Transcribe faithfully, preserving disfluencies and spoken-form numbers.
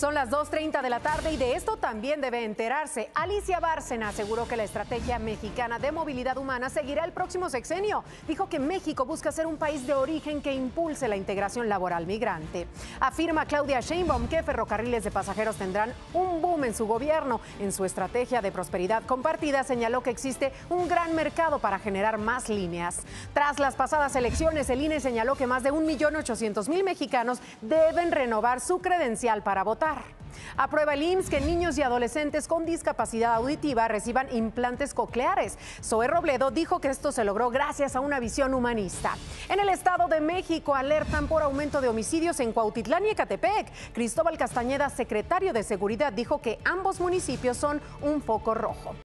Son las dos treinta de la tarde y de esto también debe enterarse. Alicia Bárcena aseguró que la estrategia mexicana de movilidad humana seguirá el próximo sexenio. Dijo que México busca ser un país de origen que impulse la integración laboral migrante. Afirma Claudia Sheinbaum que ferrocarriles de pasajeros tendrán un boom en su gobierno. En su estrategia de prosperidad compartida señaló que existe un gran mercado para generar más líneas. Tras las pasadas elecciones, el I N E señaló que más de un millón ochocientos mil mexicanos deben renovar su credencial para votar. Aprueba el I M S S que niños y adolescentes con discapacidad auditiva reciban implantes cocleares. Zoe Robledo dijo que esto se logró gracias a una visión humanista. En el Estado de México alertan por aumento de homicidios en Cuautitlán y Ecatepec. Cristóbal Castañeda, secretario de Seguridad, dijo que ambos municipios son un foco rojo.